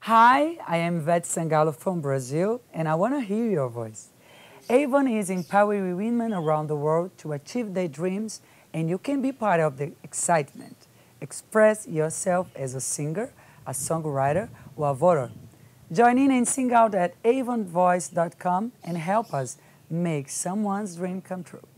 Hi, I am IVETE Sangalo from Brazil, and I want to hear your voice. Avon is empowering women around the world to achieve their dreams, and you can be part of the excitement. Express yourself as a singer, a songwriter, or a voter. Join in and sing out at avonvoice.com and help us make someone's dream come true.